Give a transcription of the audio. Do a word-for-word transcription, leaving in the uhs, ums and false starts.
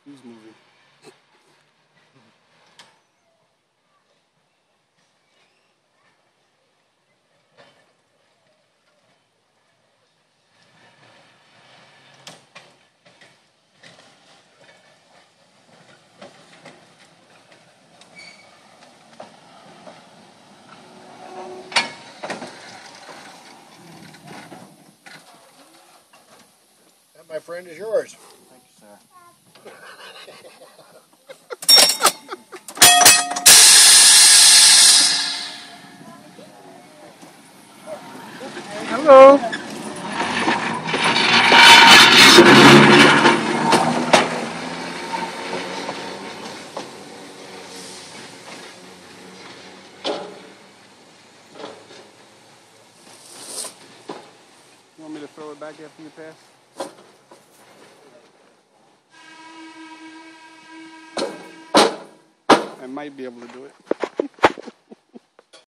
He's moving. That, my friend, is yours. Thank you, sir. Hello. You want me to throw it back after you pass? I might be able to do it.